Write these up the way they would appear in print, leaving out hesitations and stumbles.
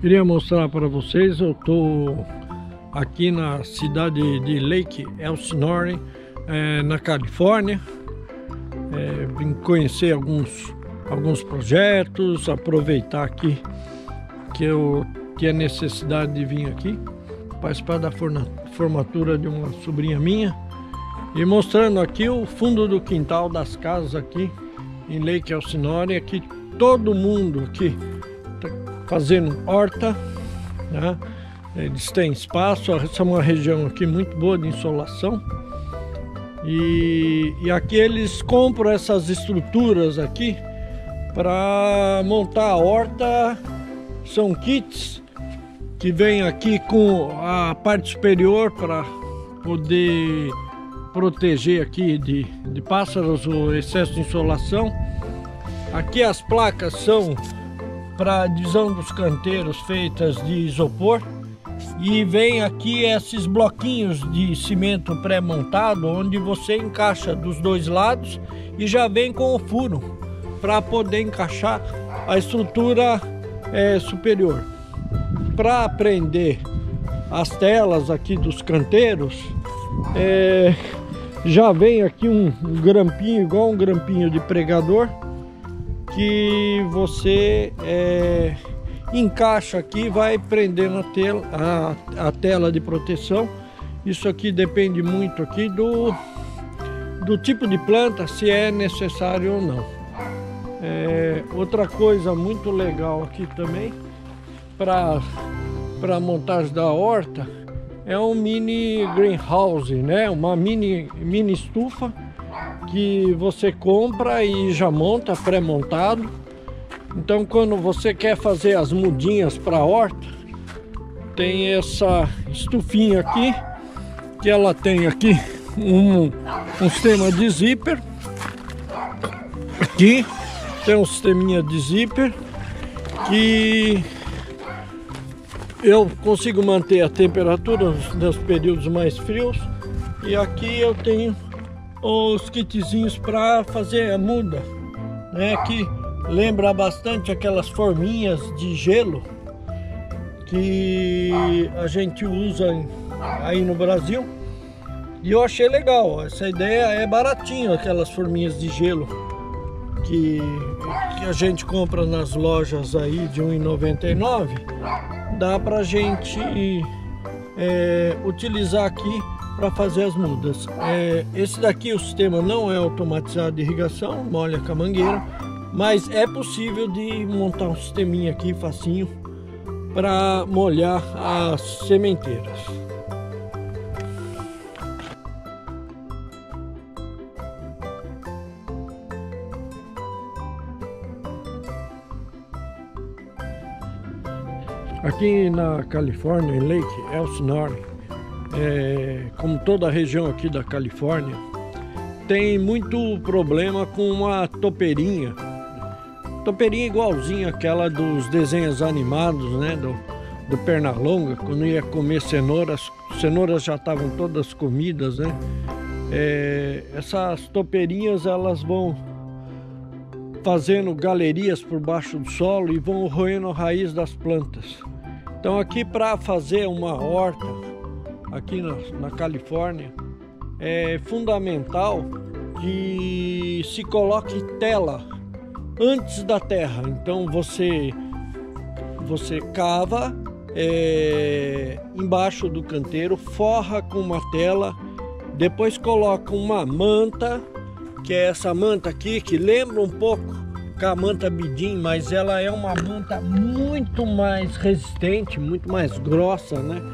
Queria mostrar para vocês, eu estou aqui na cidade de Lake Elsinore, na Califórnia. Vim conhecer alguns projetos, aproveitar aqui que eu tinha necessidade de vir aqui participar da formatura de uma sobrinha minha, e mostrando aqui o fundo do quintal das casas aqui em Lake Elsinore. Aqui todo mundo aqui tá fazendo horta, né? Eles têm espaço. Essa é uma região aqui muito boa de insolação, e aqui eles compram essas estruturas aqui para montar a horta. São kits que vem aqui com a parte superior para poder proteger aqui de pássaros o excesso de insolação. Aqui as placas são para divisão dos canteiros feitas de isopor, e vem aqui esses bloquinhos de cimento pré-montado onde você encaixa dos dois lados e já vem com o furo para poder encaixar a estrutura superior. Para prender as telas aqui dos canteiros, já vem aqui um grampinho, igual um grampinho de pregador, que você encaixa aqui e vai prendendo a tela de proteção. Isso aqui depende muito aqui do tipo de planta, se é necessário ou não. Outra coisa muito legal aqui também para montagem da horta é um mini greenhouse, né? Uma mini estufa que você compra e já monta pré-montado. Então, quando você quer fazer as mudinhas para a horta, tem essa estufinha aqui, que ela tem aqui um sistema de zíper. Aqui tem um sisteminha de zíper que eu consigo manter a temperatura nos períodos mais frios. E aqui eu tenho os kitzinhos para fazer a muda, né? Que lembra bastante aquelas forminhas de gelo que a gente usa aí no Brasil. E eu achei legal, essa ideia é baratinho, aquelas forminhas de gelo que a gente compra nas lojas aí de R$1,99. Dá pra gente utilizar aqui para fazer as mudas. Esse daqui, o sistema não é automatizado de irrigação, molha com a mangueira, mas é possível de montar um sisteminha aqui facinho para molhar as sementeiras. Aqui na Califórnia, em Lake Elsinore, como toda a região aqui da Califórnia, tem muito problema com a topeirinha. Topeirinha igualzinha àquela dos desenhos animados, né? Do Pernalonga, quando ia comer cenouras já estavam todas comidas, né? Essas topeirinhas, elas vão fazendo galerias por baixo do solo e vão roendo a raiz das plantas. Então, aqui para fazer uma horta aqui na Califórnia, é fundamental que se coloque tela antes da terra. Então você cava embaixo do canteiro, forra com uma tela, depois coloca uma manta, que é essa manta aqui, que lembra um pouco com a manta bidim, mas ela é uma manta muito mais resistente, muito mais grossa, né?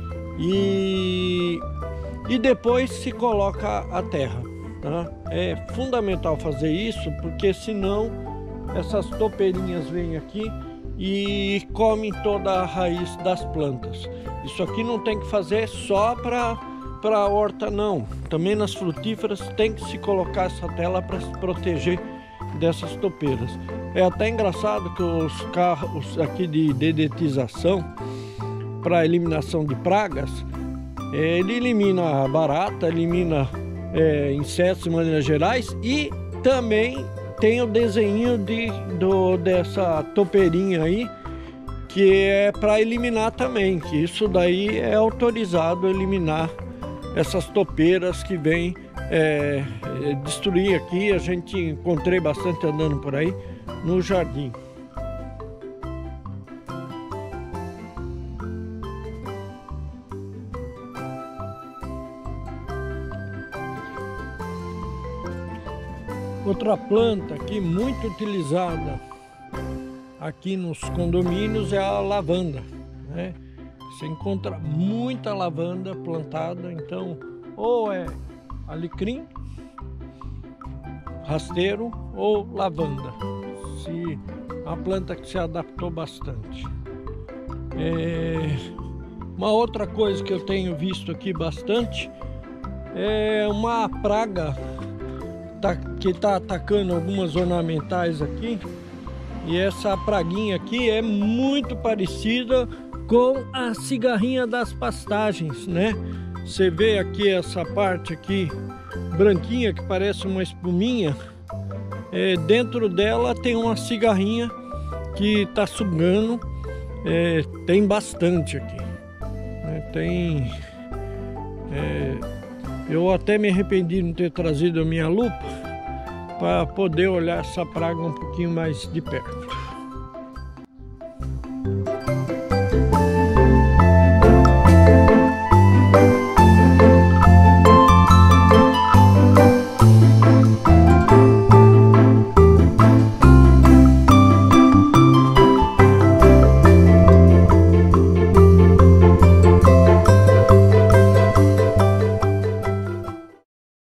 E depois se coloca a terra, tá? É fundamental fazer isso, porque senão essas topeirinhas vêm aqui e comem toda a raiz das plantas. Isso aqui não tem que fazer só para a horta, não. Também nas frutíferas tem que se colocar essa tela para se proteger dessas topeiras. É até engraçado que os carros aqui de dedetização para eliminação de pragas, ele elimina barata, elimina insetos de maneiras gerais, e também tem o desenho dessa topeirinha aí, que é para eliminar também, que isso daí é autorizado eliminar essas topeiras que vêm destruir aqui. A gente encontrei bastante andando por aí no jardim. Outra planta aqui muito utilizada aqui nos condomínios é a lavanda, né? Você encontra muita lavanda plantada, então ou é alecrim, rasteiro ou lavanda. Uma planta que se adaptou bastante. Uma outra coisa que eu tenho visto aqui bastante é uma praga que está atacando algumas ornamentais aqui. E essa praguinha aqui é muito parecida com a cigarrinha das pastagens, né? Você vê aqui essa parte aqui branquinha que parece uma espuminha. Dentro dela tem uma cigarrinha que está sugando. Tem bastante aqui. Eu até me arrependi de não ter trazido a minha lupa para poder olhar essa praga um pouquinho mais de perto.